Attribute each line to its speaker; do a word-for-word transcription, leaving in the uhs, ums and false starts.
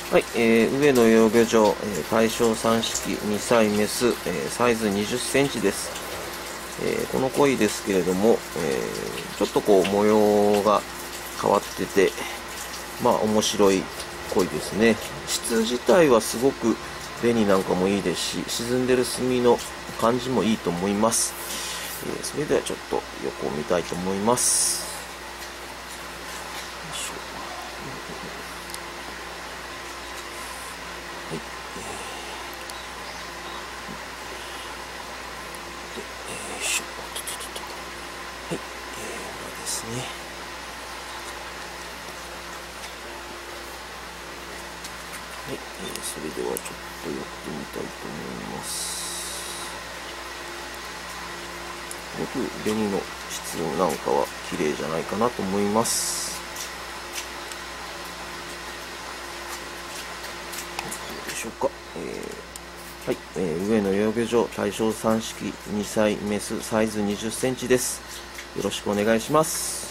Speaker 1: はい、えー、上野養魚場、えー、大正さん式にさいメス、えー、サイズにじゅっセンチです。えー、この鯉ですけれども、えー、ちょっとこう模様が変わってて、まあ面白い鯉ですね。質自体はすごく紅なんかもいいですし、沈んでる墨の感じもいいと思います。えー、それではちょっと横を見たいと思います。はい、で、えー、しょととととはい、えー、これですね。はい、えー、それではちょっと寄ってみたいと思います。すごく紅の質なんかは綺麗じゃないかなと思います。どうでしょうか。えー、はい、えー、上野養魚場大正さん式にさいメスサイズにじゅっセンチです。よろしくお願いします。